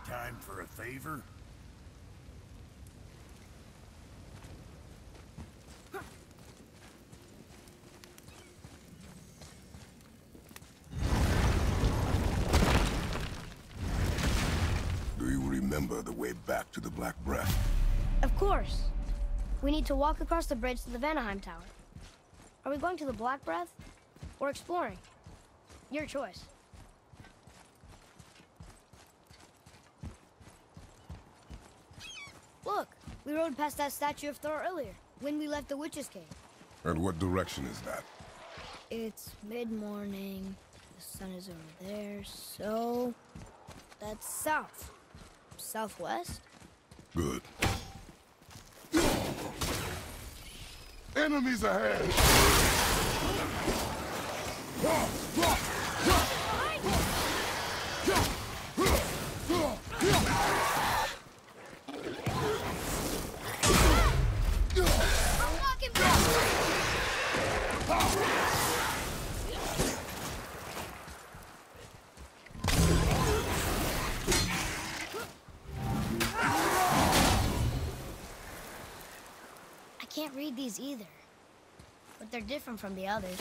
Time for a favor? Do you remember the way back to the Black Breath? Of course. We need to walk across the bridge to the Vanaheim Tower. Are we going to the Black Breath? Or exploring? Your choice. Look, we rode past that statue of Thor earlier, when we left the Witch's Cave. And what direction is that? It's mid-morning, the sun is over there, so... that's south. Southwest? Good. Enemies ahead! I can't read these either, but they're different from the others.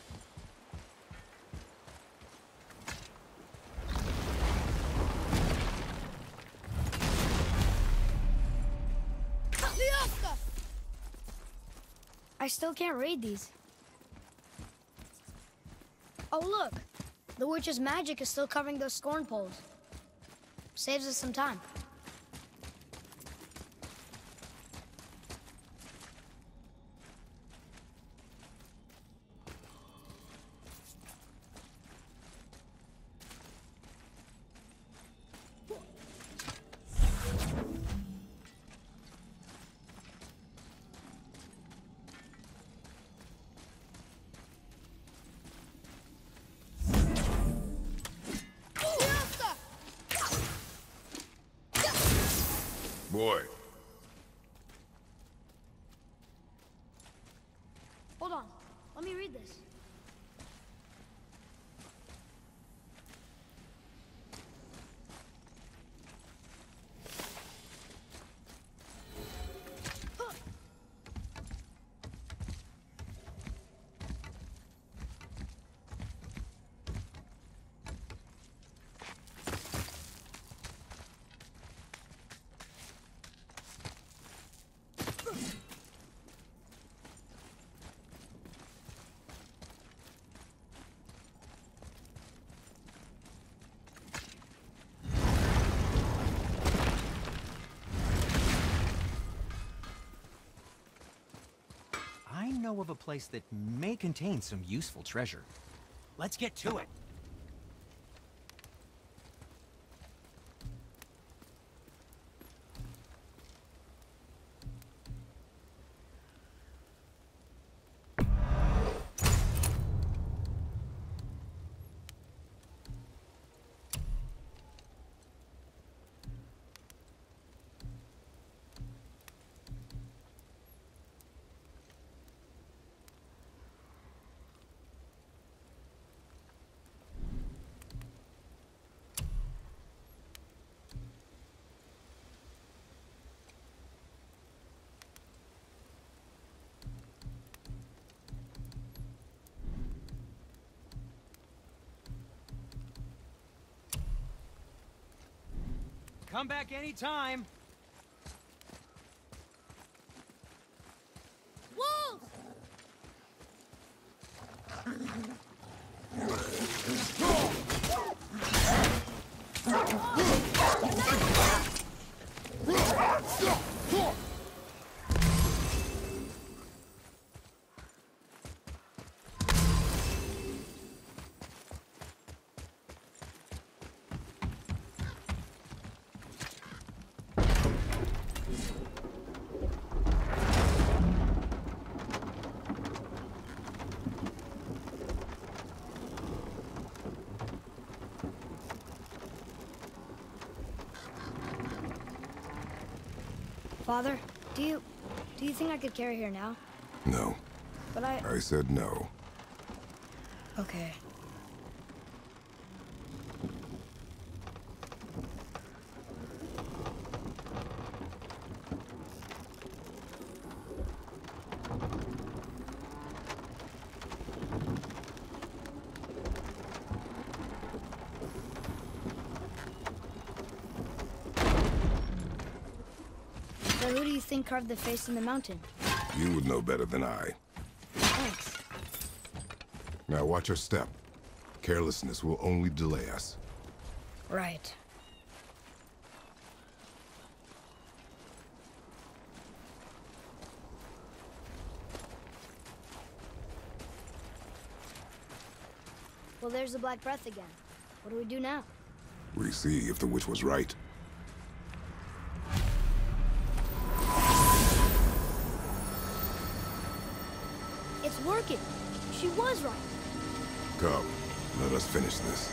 I still can't read these. Oh look, the witch's magic is still covering those scorn poles. Saves us some time. Boy. Hold on, let me read this. I know of a place that may contain some useful treasure. Let's get to it. Come back anytime. Wolves! Father, do you think I could carry her now? No. But I said no. Okay. So who do you think carved the face in the mountain? You would know better than I. Thanks. Now watch your step. Carelessness will only delay us. Right. Well, there's the Black Breath again. What do we do now? We see if the witch was right. It's working. She was right. Come, let us finish this.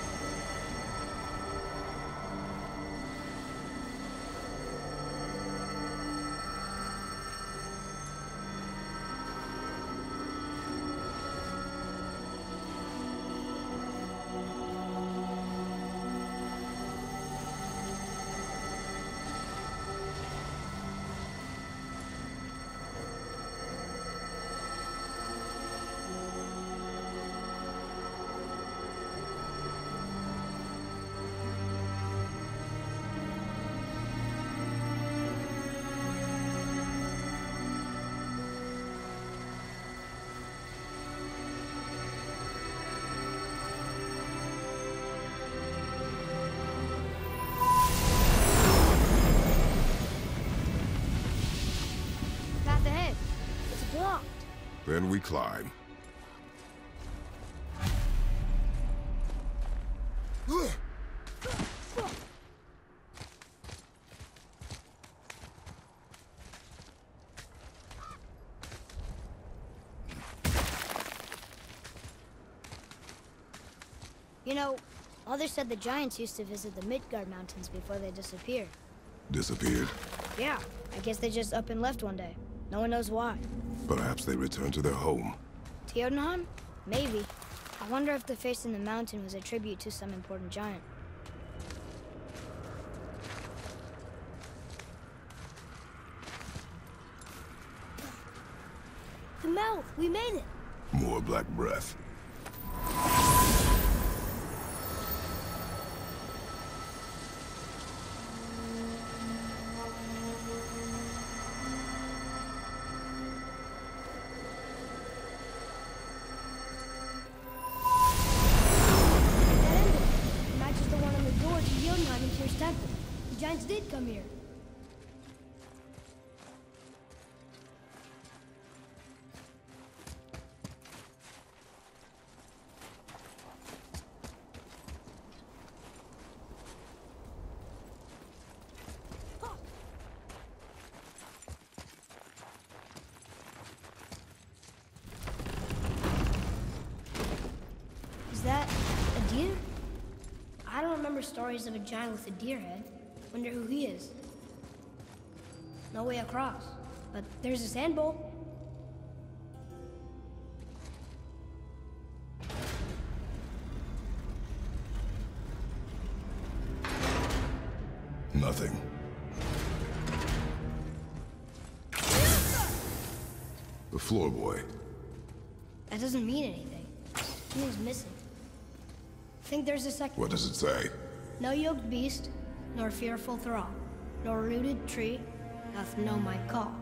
Path ahead. It's blocked. Then we climb. You know, others said the giants used to visit the Midgard Mountains before they disappeared. Disappeared. Yeah, I guess they just up and left one day. No one knows why. Perhaps they returned to their home. Jotunheim? Maybe. I wonder if the face in the mountain was a tribute to some important giant. The mouth! We made it! More black breath. That ended. It matches the one on the door to Jotunheim and Tyr's temple. The giants did come here. Is that a deer? I don't remember stories of a giant with a deer head. Wonder who he is. No way across. But there's a sand bowl. Nothing. The floor boy. That doesn't mean anything. Something's missing. Think there's a second. What does it say? No yoked beast, nor fearful thrall, nor rooted tree doth know my call.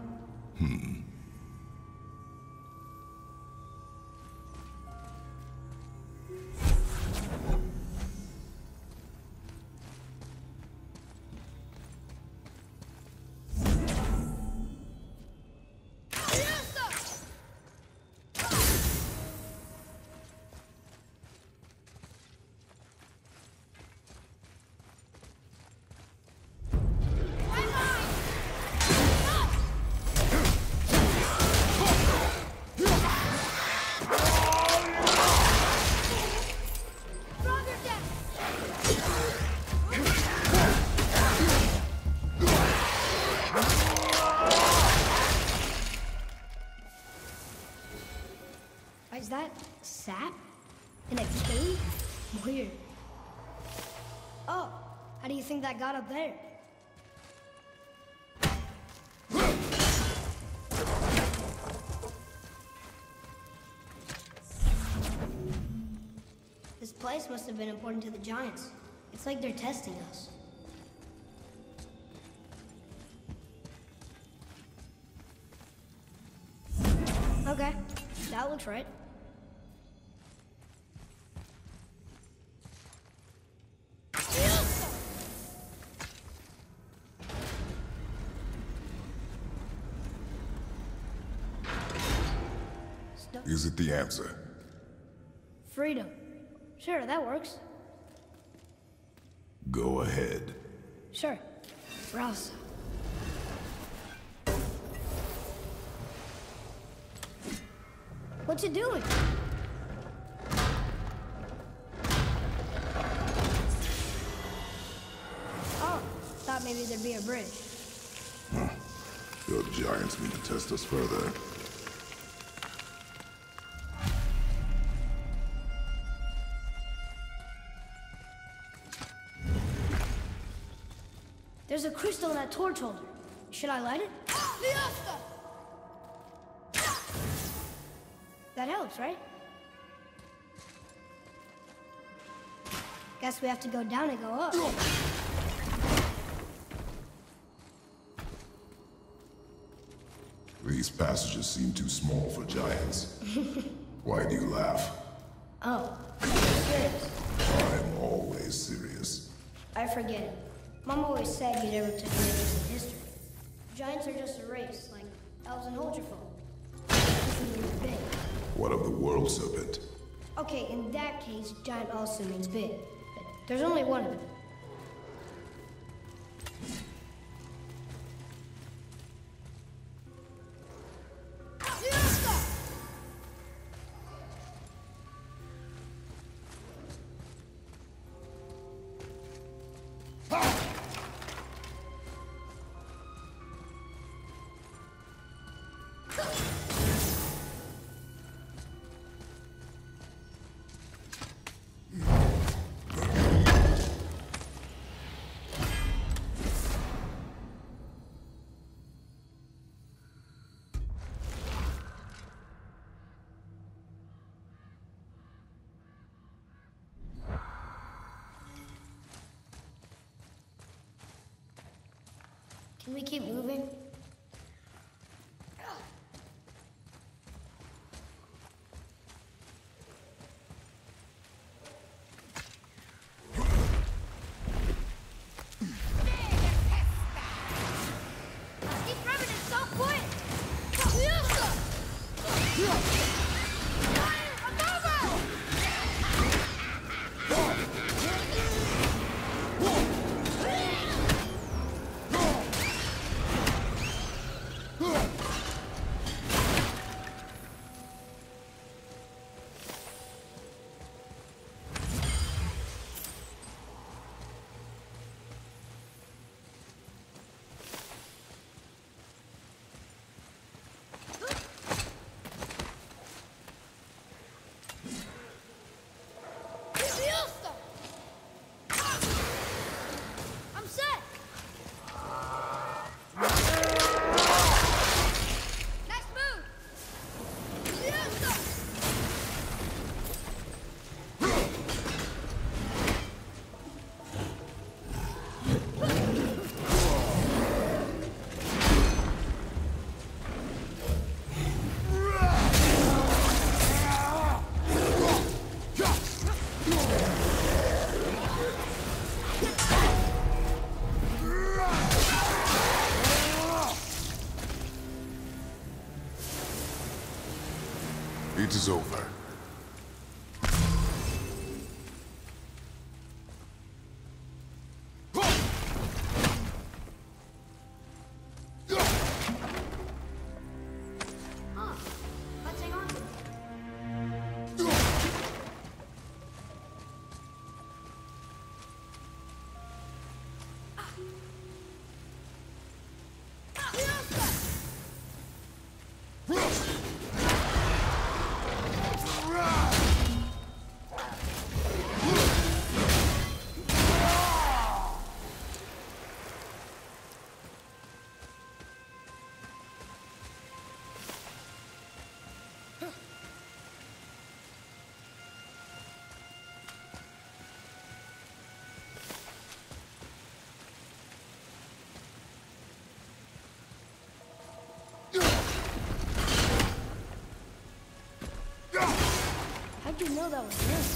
Is that sap? In a cave? Weird. Oh, how do you think that got up there? This place must have been important to the giants. It's like they're testing us. Okay, that looks right. Is it the answer? Freedom. Sure, that works. Go ahead. Sure. Rouse. What's it doing? Oh, thought maybe there'd be a bridge. The giants mean to test us further. There's a crystal in that torch holder. Should I light it? That helps, right? Guess we have to go down and go up. These passages seem too small for giants. Why do you laugh? Oh, serious. I'm always serious. I forget. Mom always said you never took an interest in history. Giants are just a race, like elves and Holgerfolk. This means big. What of the world serpent? Okay, in that case, giant also means big. But there's only one of them. Can we keep moving? Keep rubbing it so quick! I'm set! Nice move! It is over. Let's hang on. know that was him.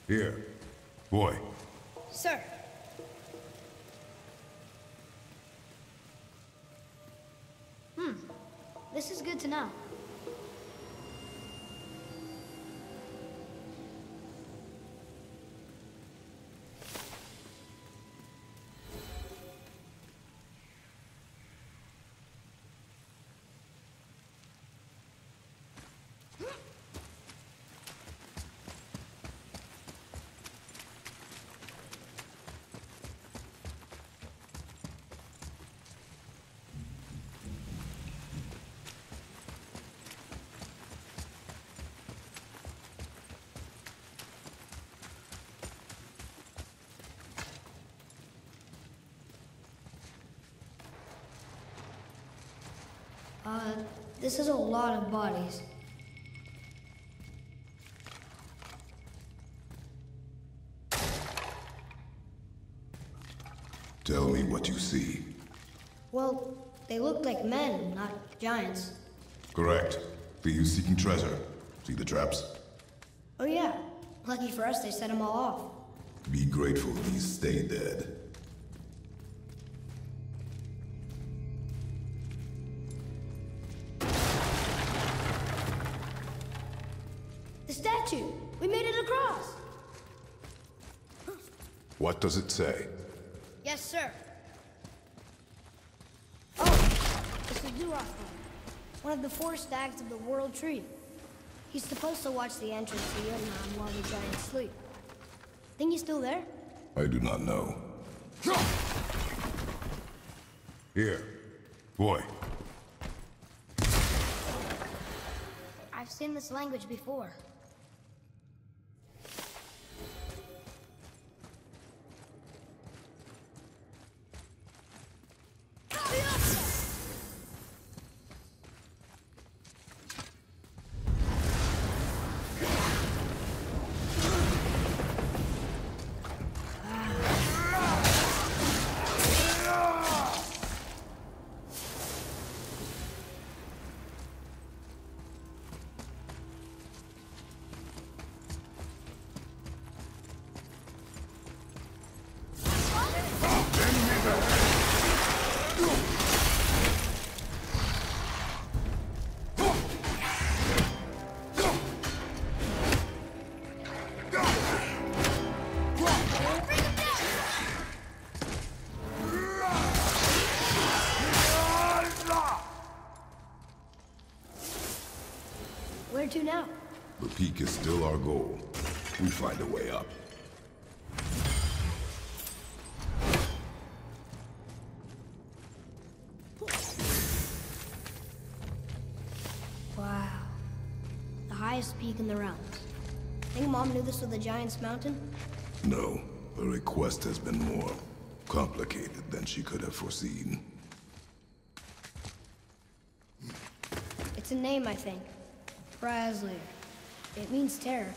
Here. Boy. Sir. This is good to know. This is a lot of bodies. Tell me what you see. Well, they look like men, not giants. Correct. Thieves seeking treasure. See the traps? Oh yeah. Lucky for us, they set them all off. Be grateful these stay dead. The statue! We made it across! What does it say? Yes, sir. Oh, it's the Duroth, one of the 4 stags of the World Tree. He's supposed to watch the entrance to Jotunheim while the giants sleep. Think he's still there? I do not know. Here. Boy. I've seen this language before. Where to now? The peak is still our goal. We find a way up. Wow. The highest peak in the realms. Think Mom knew this was the Giant's Mountain? No, the request has been more complicated than she could have foreseen. It's a name, I think. Braslayer. It means terror.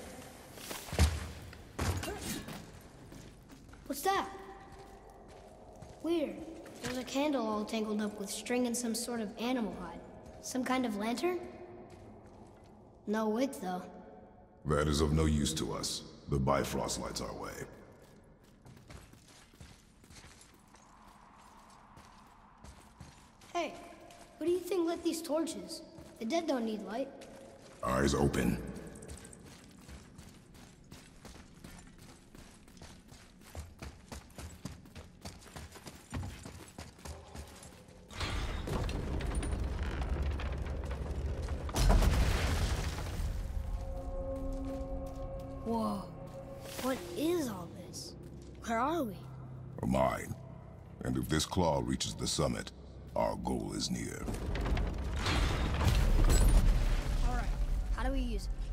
What's that? Weird. There's a candle all tangled up with string and some sort of animal hide. Some kind of lantern? No wick, though. That is of no use to us. The Bifrost lights our way. Hey, who do you think lit these torches? The dead don't need light. Eyes open. Whoa. What is all this? Where are we? A mine. And if this claw reaches the summit, our goal is near. All right. How do we use it?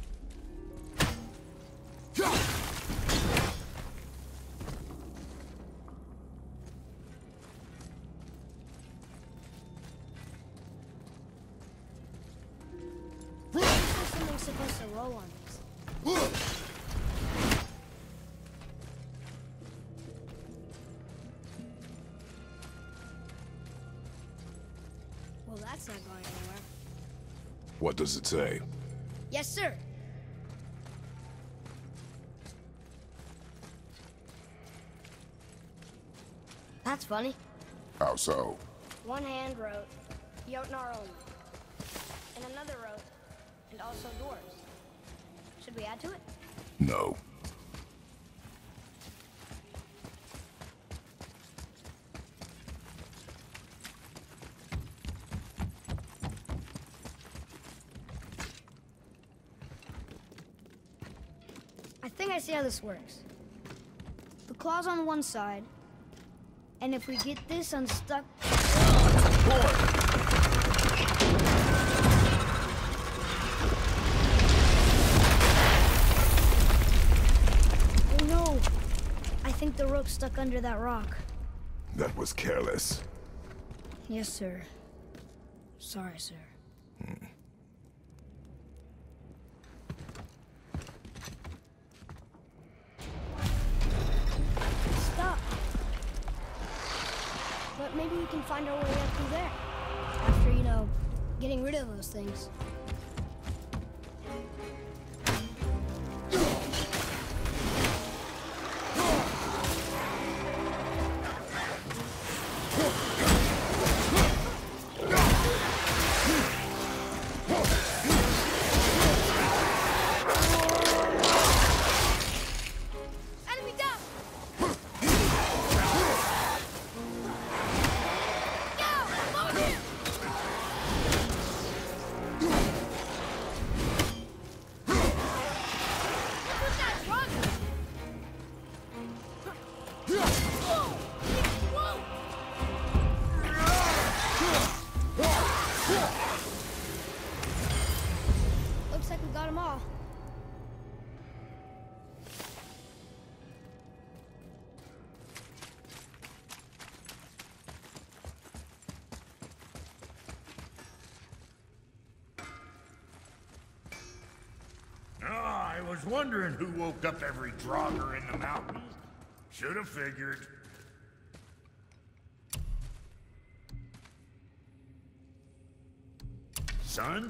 Something's supposed to roll on this. Well, that's not going anywhere. What does it say? Yes, sir. That's funny. How so? One hand wrote, Jotnar only. And another wrote, and also dwarves. Should we add to it? No. I think I see how this works. The claw's on one side, and if we get this unstuck... Oh no! I think the rope's stuck under that rock. That was careless. Yes, sir. Sorry, sir. Stop. But maybe we can find our way up through there. After, you know, getting rid of those things. Enemy down! Go! Over here! Who's that drunk? Whoa! Looks like we got them all. I was wondering who woke up every Draugr in the mountains. Should have figured. Son?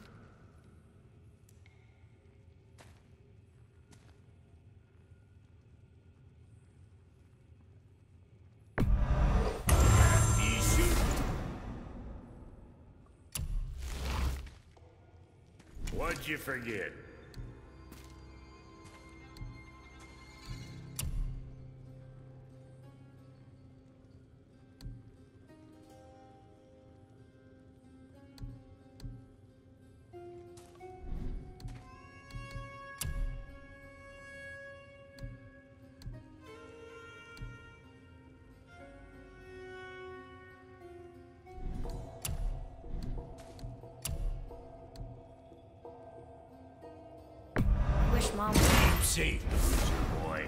Easy. What'd you forget? Wish Mom would. Keep safe, loser boy.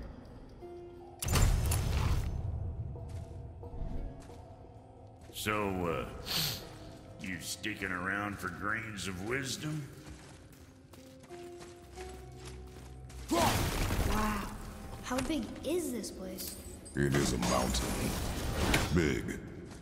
So, you sticking around for grains of wisdom? Wow. How big is this place? It is a mountain. Big.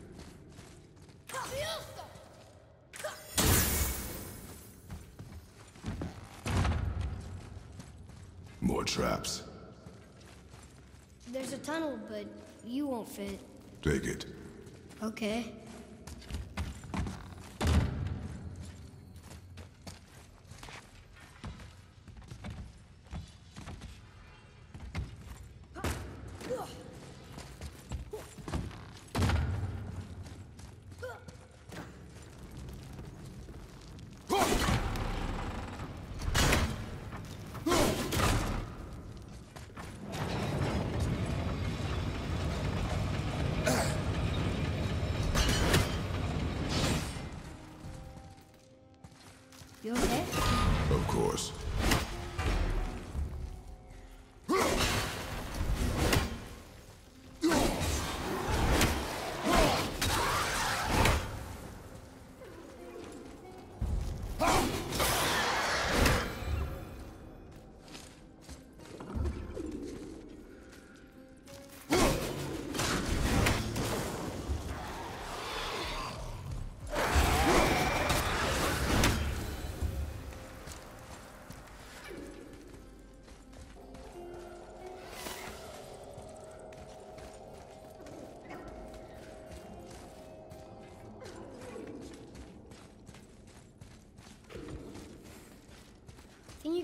More traps. There's a tunnel, but you won't fit. Take it. Okay.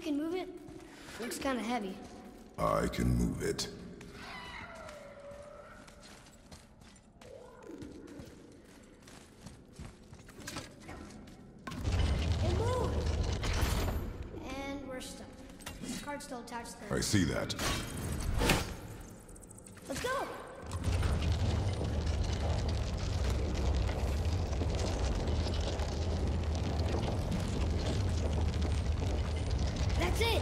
can move it? Looks kind of heavy. I can move it. It moved! And we're stuck. The card's still attached to the... I see that. Let's go! That's it!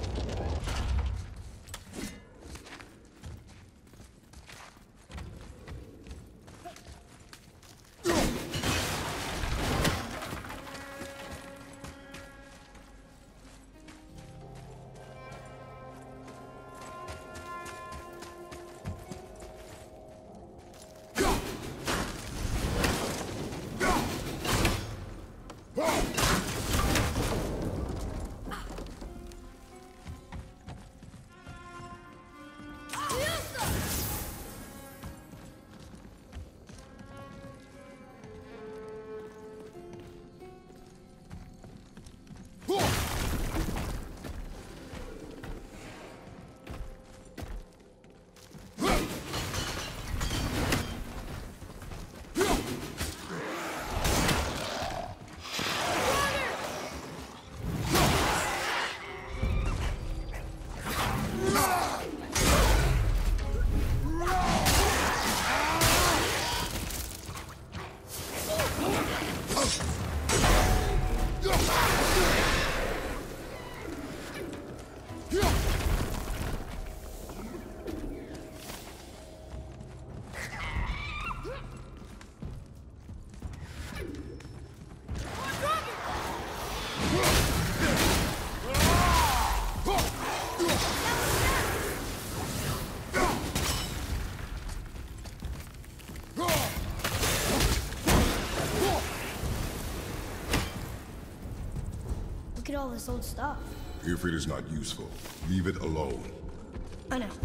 Look at all this old stuff. If it is not useful, leave it alone. I know.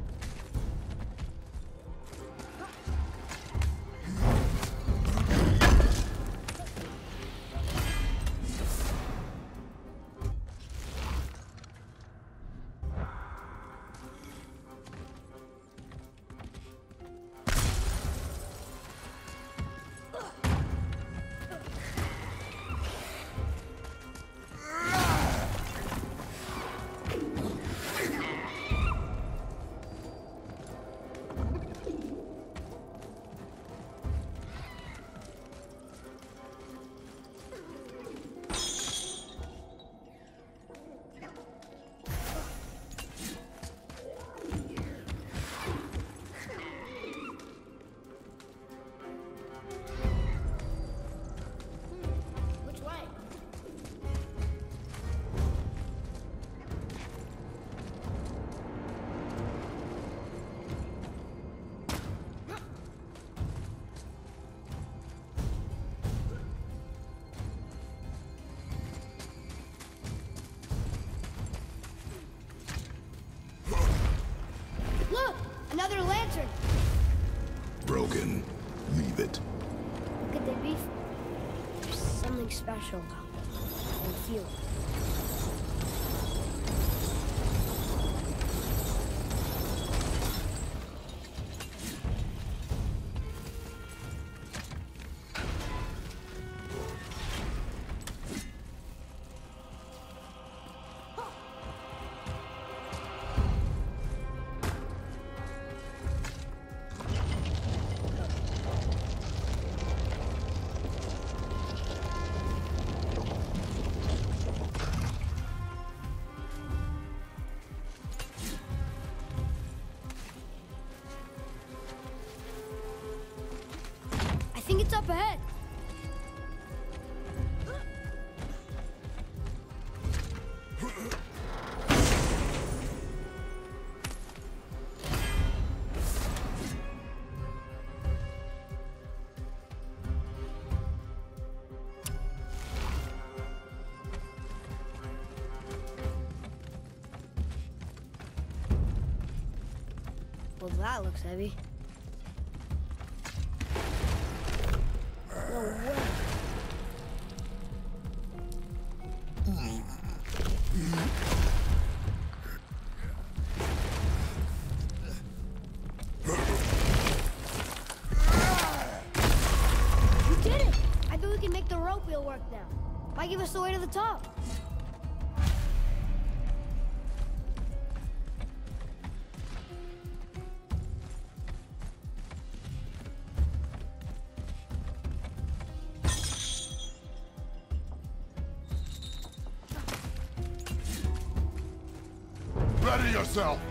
Which way? Look! Another lantern! Broken. Leave it. What could they be for? There's something special about them. I can feel it. I think it's up ahead. Well, that looks heavy. No way. give us the way to the top. Ready yourself!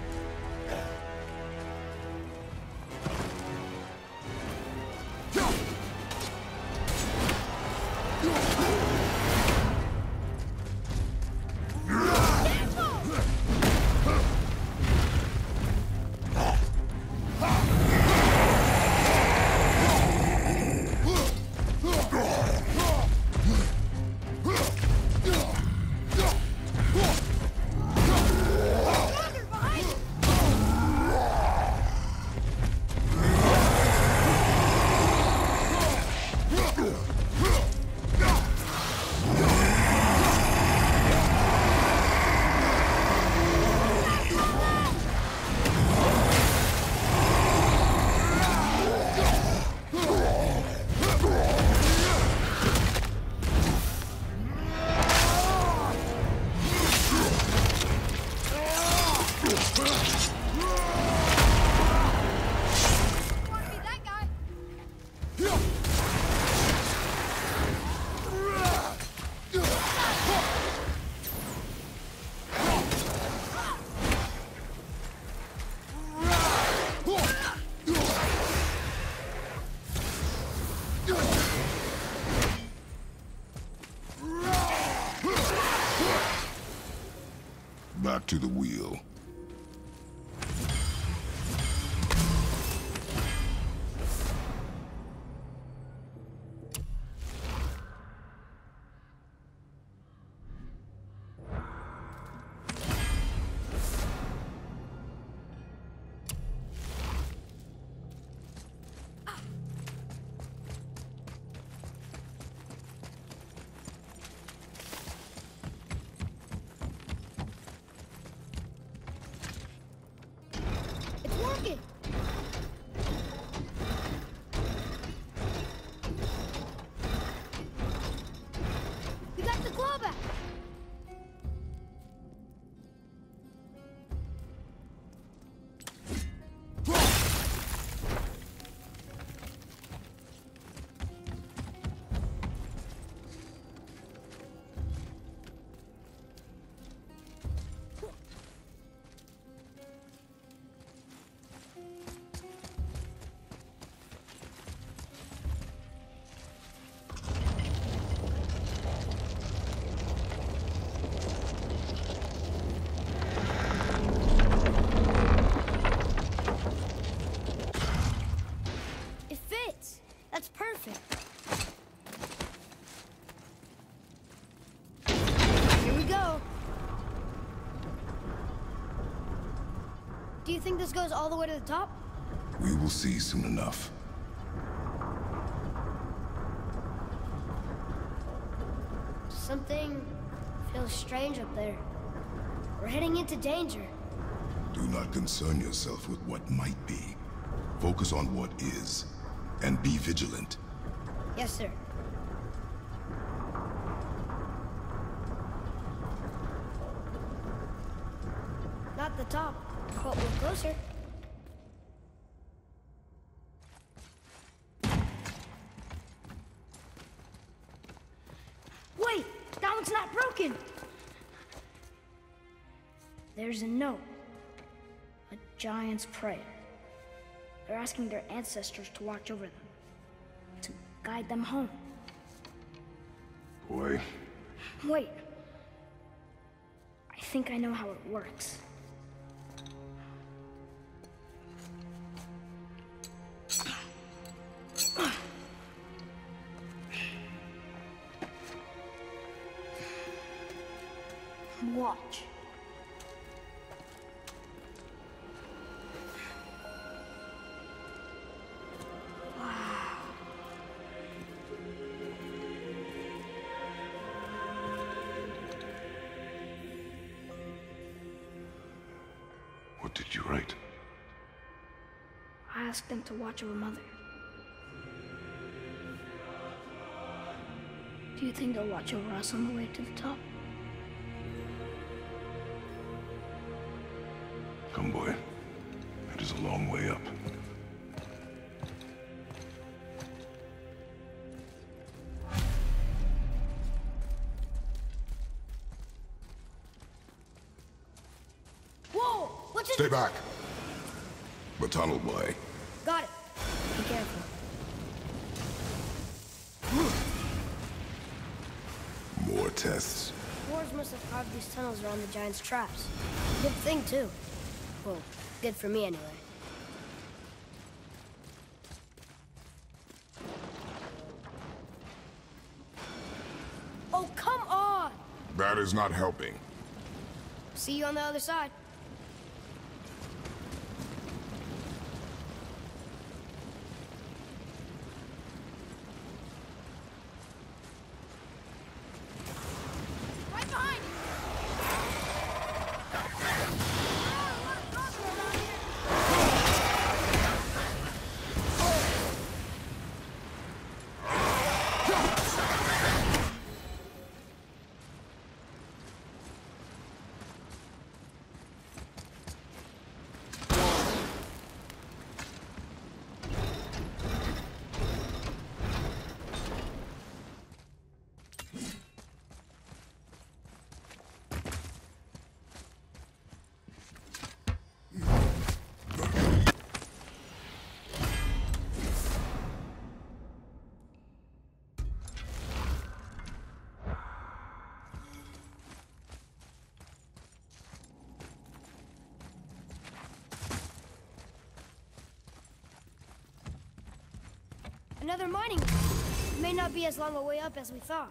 Back to the wheel. Working. We got the claw back. That's perfect. Here we go. Do you think this goes all the way to the top? We will see soon enough. Something feels strange up there. We're heading into danger. Do not concern yourself with what might be. Focus on what is. And be vigilant. Yes, sir. Not the top, but we're closer. Wait! That one's not broken! There's a note. A giant's prayer. They're asking their ancestors to watch over them, to guide them home. Boy. Wait. I think I know how it works. Watch. What did you write? I asked them to watch over Mother. Do you think they'll watch over us on the way to the top? Come, boy. It is a long way up. Whoa! What's it? Stay back. The tunnel, boy. Got it. Be careful. More tests. Dwarves must have carved these tunnels around the giant's traps. Good thing, too. Well, good for me, anyway. Oh, come on! That is not helping. See you on the other side. Right behind you! Another mining. It may not be as long a way up as we thought.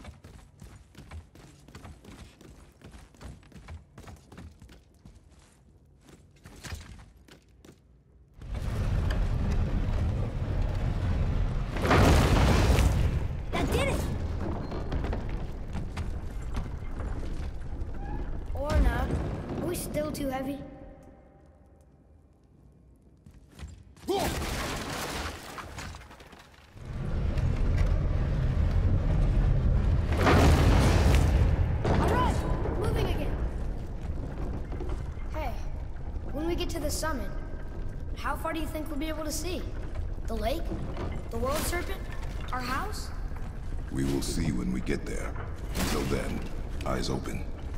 That did it! Or not. Are we still too heavy? To the summit, how far do you think we'll be able to see? The lake? The world serpent? Our house? We will see when we get there. Until then, eyes open.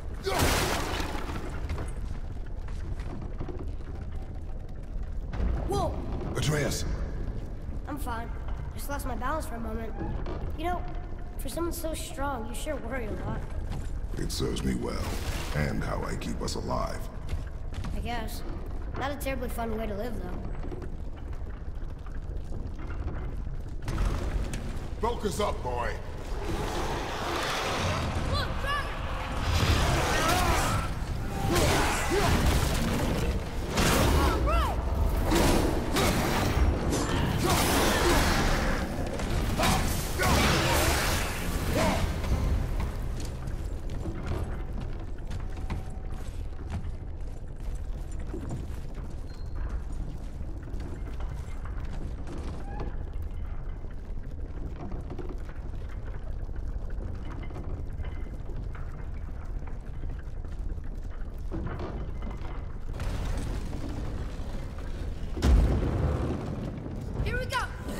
Whoa! Atreus! I'm fine. Just lost my balance for a moment. You know, for someone so strong, you sure worry a lot. It serves me well, and how I keep us alive. I guess. Not a terribly fun way to live, though. Focus up, boy. Look, dragon! Here we go!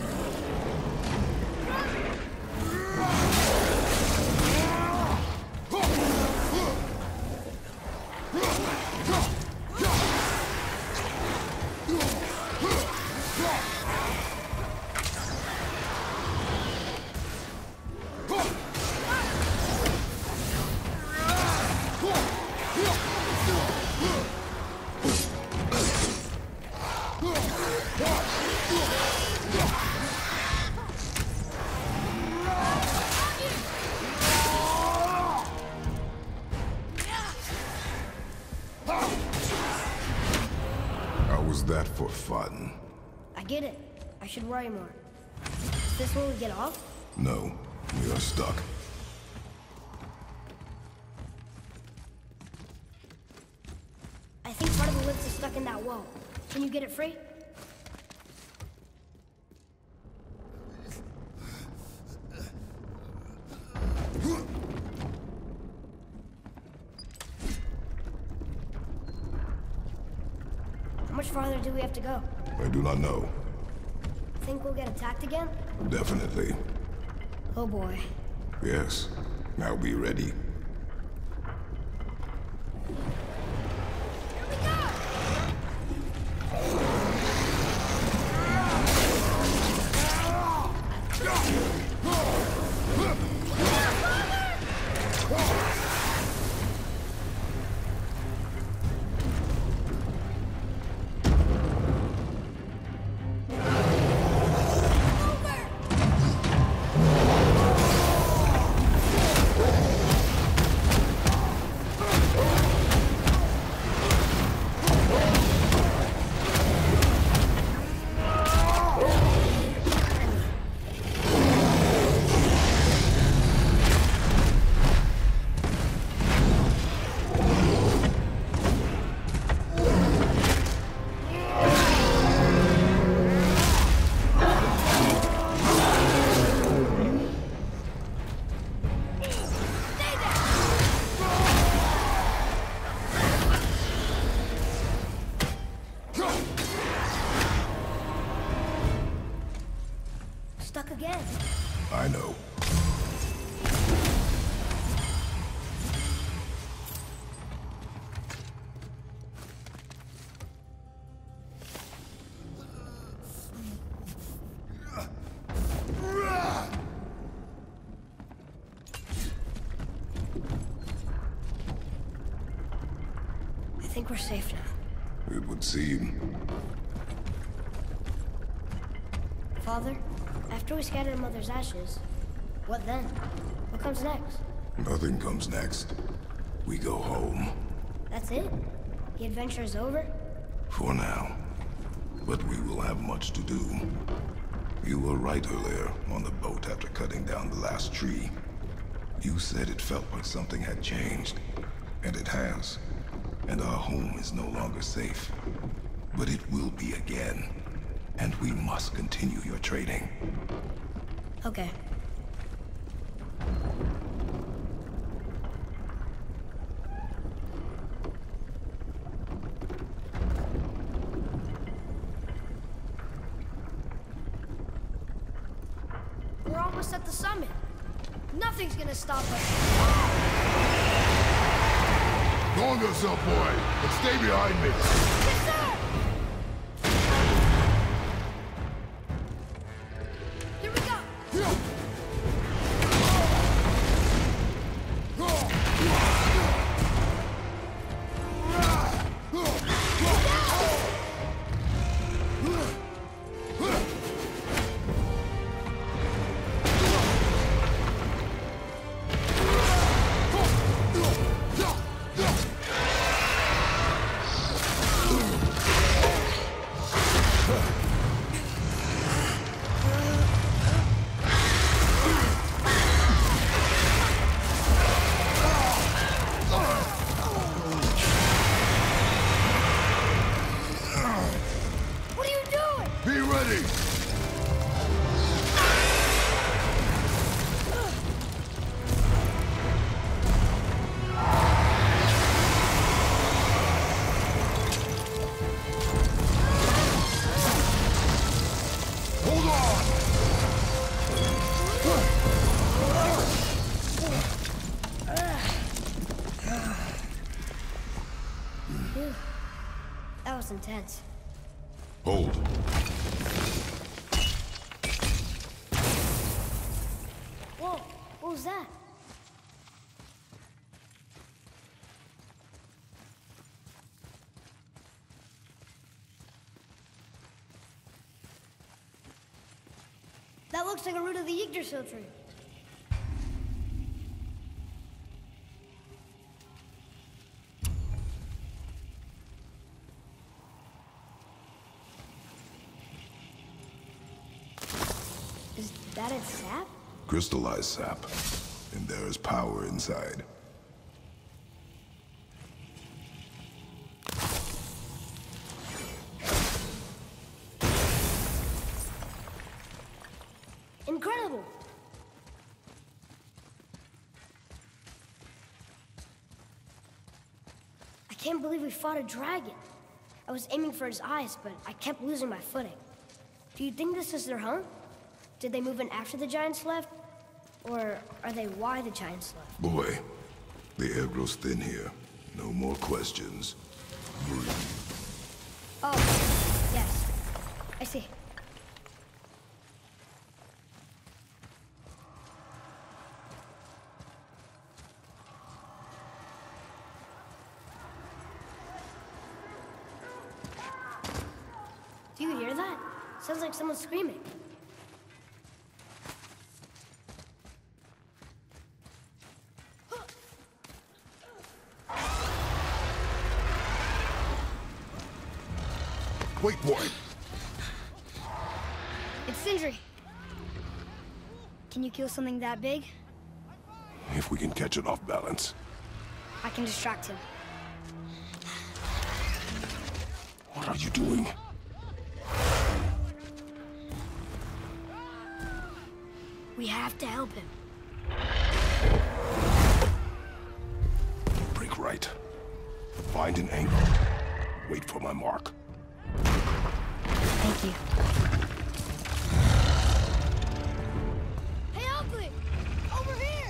Was that for fun? I get it. I should worry more. Is this where we get off? No, we are stuck. I think part of the lift is stuck in that wall. Can you get it free? much farther do we have to go? I do not know. Think we'll get attacked again? Definitely. Oh boy. Yes. Now be ready. Stuck again. I know. I think we're safe now. It would seem. Father, after we scatter Mother's ashes, what then? What comes next? Nothing comes next. We go home. That's it? The adventure is over? For now. But we will have much to do. You were right earlier on the boat after cutting down the last tree. You said it felt like something had changed. And it has. And our home is no longer safe. But it will be again. And we must continue your trading. Okay. We're almost at the summit. Nothing's gonna stop us. Go on yourself, boy, and stay behind me. Yes, sir! Here we go! What are you doing? Be ready. Hold on. That was intense. Hold. Whoa, what was that? That looks like a root of the Yggdrasil tree. Is that its sap? Crystallized sap. And there is power inside. Incredible! I can't believe we fought a dragon. I was aiming for his eyes, but I kept losing my footing. Do you think this is their home? Did they move in after the giants left? Or are they why the giants left? Boy, the air grows thin here. No more questions. Breathe. Oh, yes. I see. Do you hear that? Sounds like someone screaming. Wait, boy. It's Sindri. Can you kill something that big? If we can catch it off balance. I can distract him. What are you doing? We have to help him. Break right. Find an angle. Wait for my mark. Thank you. Hey, Ugly! Over here!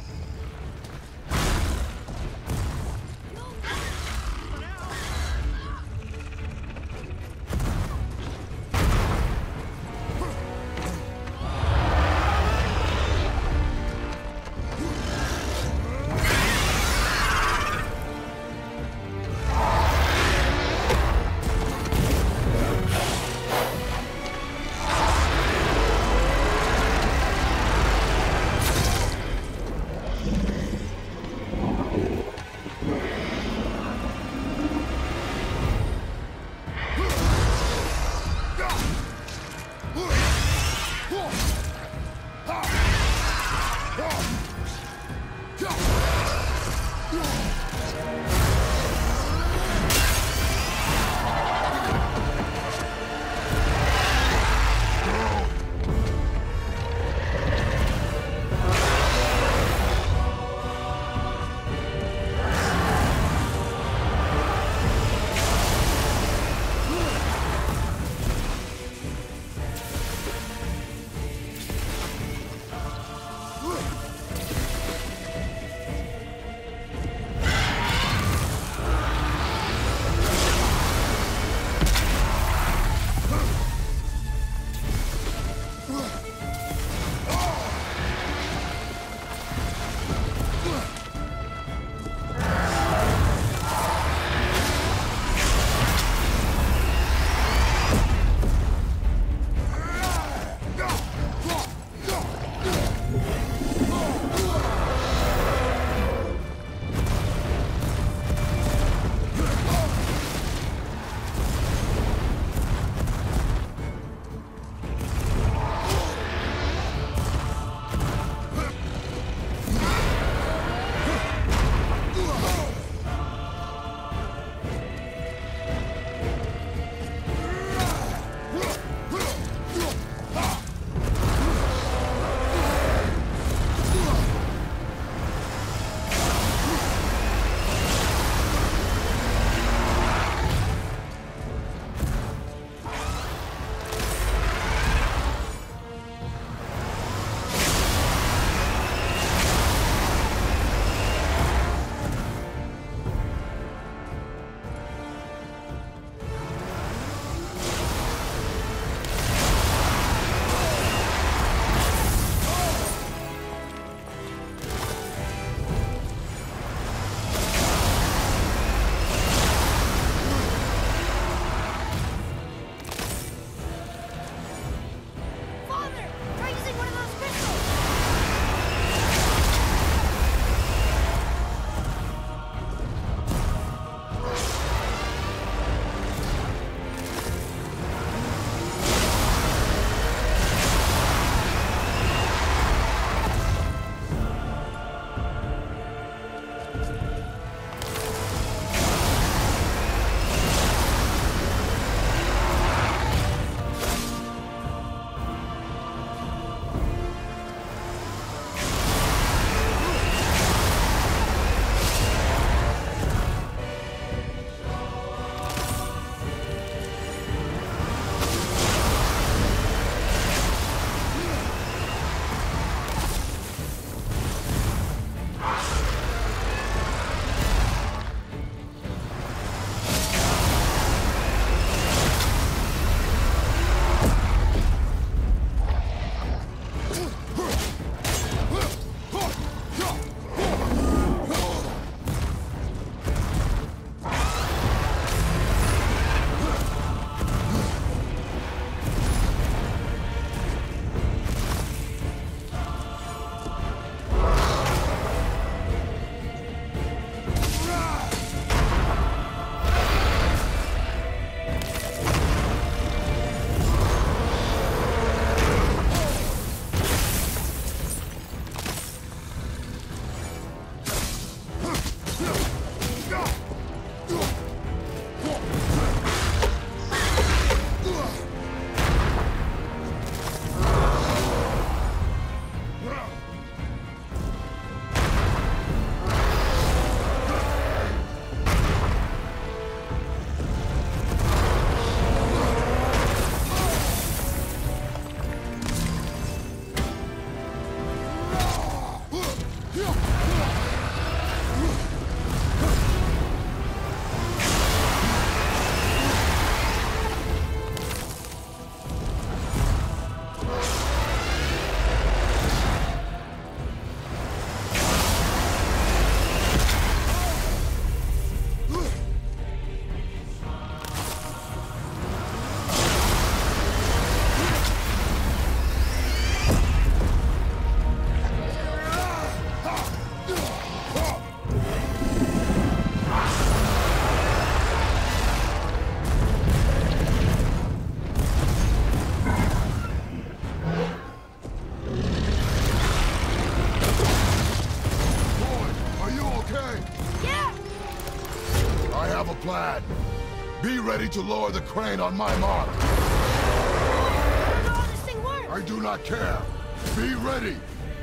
Be ready to lower the crane on my mark. How does all this thing work? I do not care. Be ready.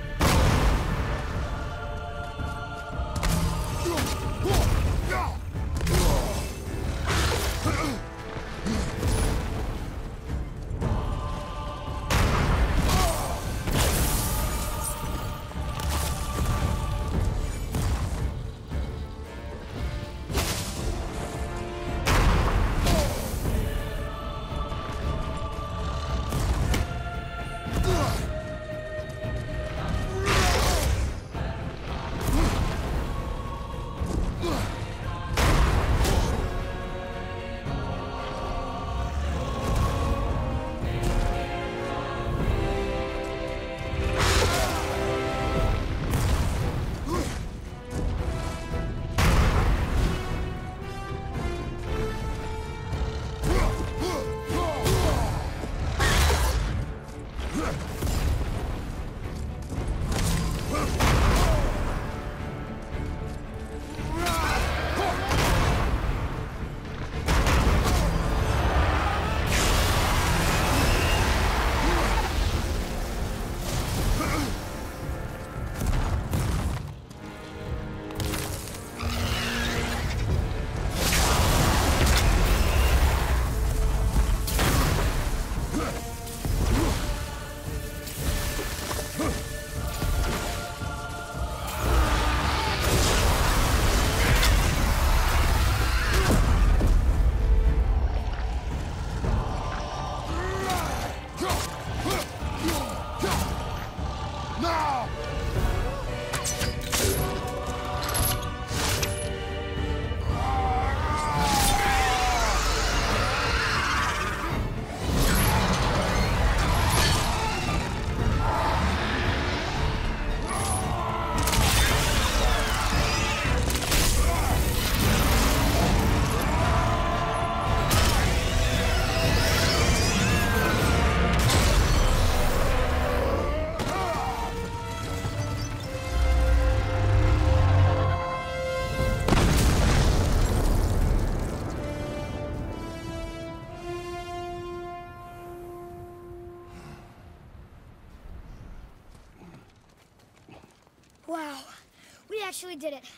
Wow, we actually did it.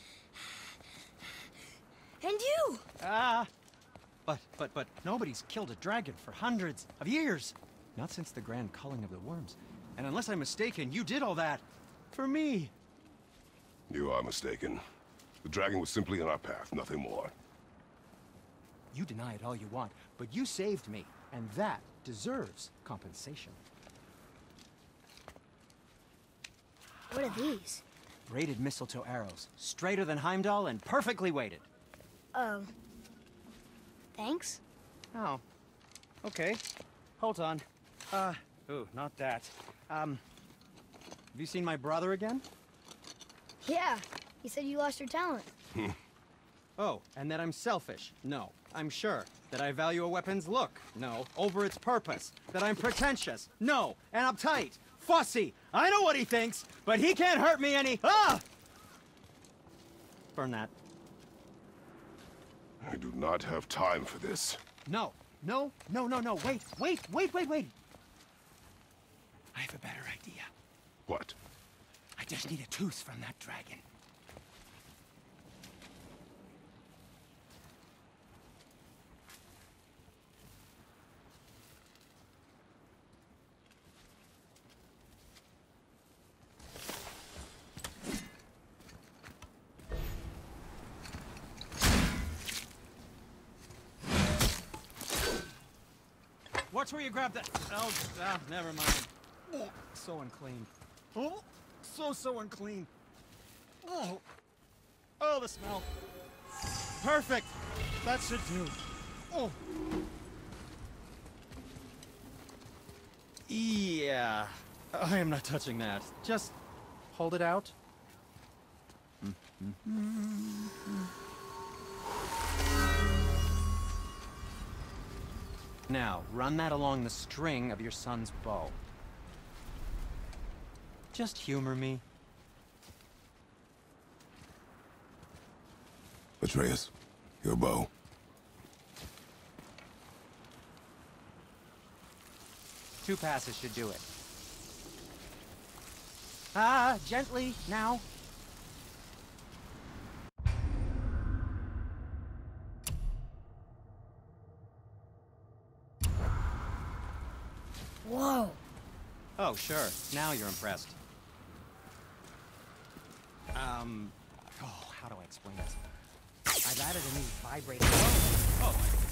And you! But nobody's killed a dragon for hundreds of years. Not since the grand culling of the worms. And unless I'm mistaken, you did all that for me. You are mistaken. The dragon was simply in our path, nothing more. You deny it all you want, but you saved me, and that deserves compensation. What are these? Braided mistletoe arrows, straighter than Heimdall and perfectly weighted. Thanks? Oh, okay. Hold on. Ooh, not that. Have you seen my brother again? Yeah, you said you lost your talent. Oh, and that I'm selfish? No, I'm sure. That I value a weapon's look? No, over its purpose. That I'm pretentious? No, and uptight. Fussy! I know what he thinks, but he can't hurt me any— Ah! Burn that. I do not have time for this. No. Wait. I have a better idea. What? I just need a tooth from that dragon. Watch where you grab that. Oh, never mind. Oh, so unclean. Oh, so unclean. Oh, the smell. Perfect. That should do. Oh. Yeah. I am not touching that. Just hold it out. Now, run that along the string of your son's bow. Just humor me. Atreus, your bow. 2 passes should do it. Gently, now. Whoa. Oh, sure. Now you're impressed. Oh, how do I explain this? I've added a new vibrating... Oh,